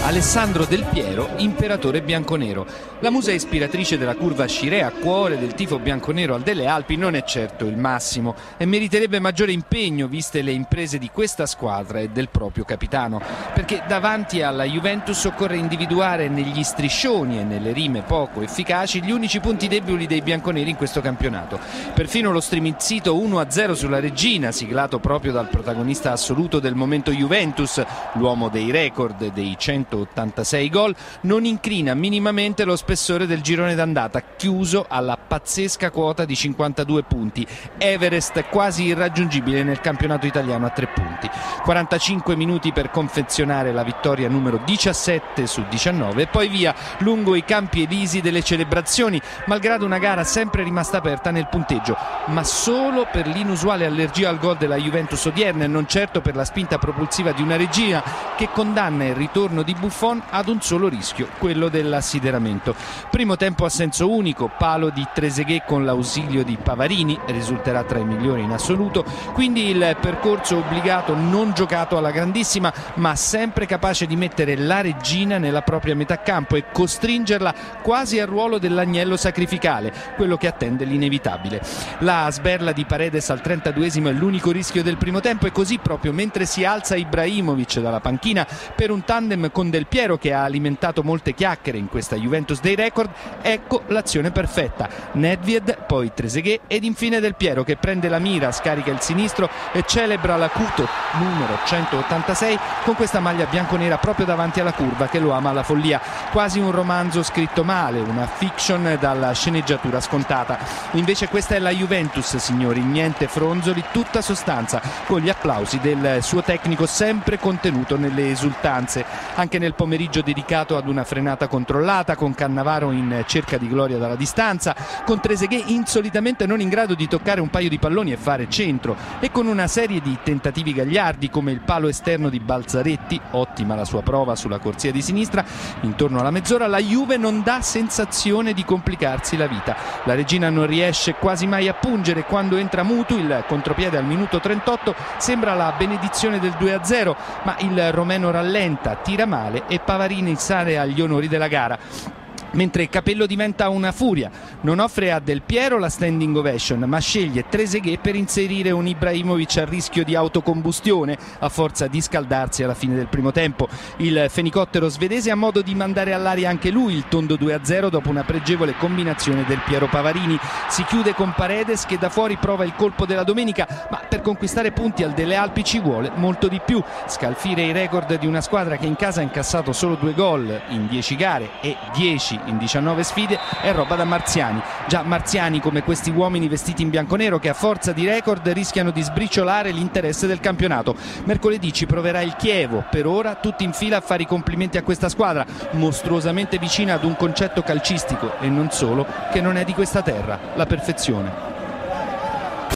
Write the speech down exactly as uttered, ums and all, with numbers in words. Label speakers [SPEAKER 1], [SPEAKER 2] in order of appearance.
[SPEAKER 1] Alessandro Del Piero, imperatore bianconero. La musa ispiratrice della curva Scirea, cuore del tifo bianconero al delle Alpi, non è certo il massimo e meriterebbe maggiore impegno viste le imprese di questa squadra e del proprio capitano, perché davanti alla Juventus occorre individuare negli striscioni e nelle rime poco efficaci gli unici punti deboli dei bianconeri in questo campionato. Perfino lo stremizzito uno a zero sulla Reggina, siglato proprio dal protagonista assoluto del momento Juventus, l'uomo dei record dei centottantasei gol, non incrina minimamente lo spessore del girone d'andata, chiuso alla pazzesca quota di cinquantadue punti, Everest quasi irraggiungibile nel campionato italiano a tre punti. quarantacinque minuti per confezionare la vittoria numero diciassette su diciannove e poi via lungo i campi elisi delle celebrazioni, malgrado una gara sempre rimasta aperta nel punteggio, ma solo per l'inusuale allergia al gol della Juventus odierna e non certo per la spinta propulsiva di una Reggina che condanna il ritorno di Buffon ad un solo rischio, quello dell'assideramento. Primo tempo a senso unico, palo di Trezeguet con l'ausilio di Pavarini, risulterà tra i migliori in assoluto, quindi il percorso obbligato non giocato alla grandissima, ma sempre capace di mettere la Reggina nella propria metà campo e costringerla quasi al ruolo dell'agnello sacrificale, quello che attende l'inevitabile. La sberla di Paredes al trentaduesimo è l'unico rischio del primo tempo e così proprio mentre si alza Ibrahimovic dalla panchina per un tandem con Del Piero che ha alimentato molte chiacchiere in questa Juventus dei record, ecco l'azione perfetta: Nedved, poi Trezeguet ed infine Del Piero che prende la mira, scarica il sinistro e celebra l'acuto numero centottantasei con questa maglia bianconera proprio davanti alla curva che lo ama alla follia, quasi un romanzo scritto male, una fiction dalla sceneggiatura scontata. Invece questa è la Juventus, signori, niente fronzoli, tutta sostanza, con gli applausi del suo tecnico sempre contenuto nelle esultanze. Anche nel pomeriggio dedicato ad una frenata controllata, con Cannavaro in cerca di gloria dalla distanza, con Trezeguet insolitamente non in grado di toccare un paio di palloni e fare centro, e con una serie di tentativi gagliardi come il palo esterno di Balzaretti, ottima la sua prova sulla corsia di sinistra. Intorno alla mezz'ora la Juve non dà sensazione di complicarsi la vita. La Reggina non riesce quasi mai a pungere, quando entra Mutu il contropiede al minuto trentotto sembra la benedizione del due a zero, ma il romeno rallenta, tira male e Pavarini sale agli onori della gara. Mentre Capello diventa una furia, non offre a Del Piero la standing ovation ma sceglie Trezeguet per inserire un Ibrahimovic a rischio di autocombustione a forza di scaldarsi alla fine del primo tempo. Il fenicottero svedese ha modo di mandare all'aria anche lui il tondo due a zero dopo una pregevole combinazione Del Piero-Pavarini. Si chiude con Paredes che da fuori prova il colpo della domenica, ma per conquistare punti al delle Alpi ci vuole molto di più. Scalfire i record di una squadra che in casa ha incassato solo due gol in dieci gare e dieci in diciannove sfide è roba da marziani. Già marziani come questi uomini vestiti in bianconero che a forza di record rischiano di sbriciolare l'interesse del campionato. Mercoledì ci proverà il Chievo, per ora tutti in fila a fare i complimenti a questa squadra, mostruosamente vicina ad un concetto calcistico e non solo che non è di questa terra, la perfezione.